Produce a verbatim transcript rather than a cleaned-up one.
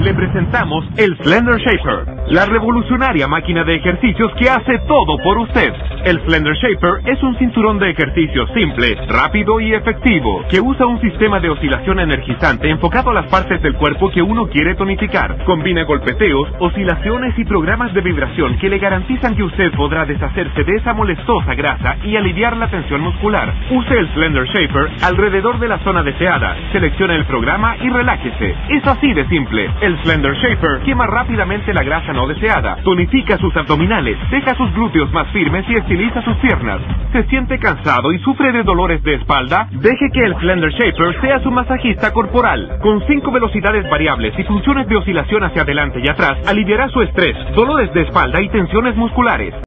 le presentamos el Slender Shaper, la revolucionaria máquina de ejercicios que hace todo por usted. El Slender Shaper es un cinturón de ejercicios simple, rápido y efectivo, que usa un sistema de oscilación energizante enfocado a las partes del cuerpo que uno quiere tonificar. Combina golpeteos, oscilaciones y programas de vibración que le garantizan que usted podrá deshacerse de esa molestosa grasa y aliviar la tensión muscular. Use el Slender Shaper alrededor de la zona deseada, seleccione el programa y relájese. Es así de simple. El Slender Shaper quema rápidamente la grasa no deseada, tonifica sus abdominales, deja sus glúteos más firmes y estiliza sus piernas. ¿Se siente cansado y sufre de dolores de espalda? Deje que el Slender Shaper sea su masajista corporal. Con cinco velocidades variables y funciones de oscilación hacia adelante y atrás, aliviará su estrés, dolores de espalda y tensiones musculares.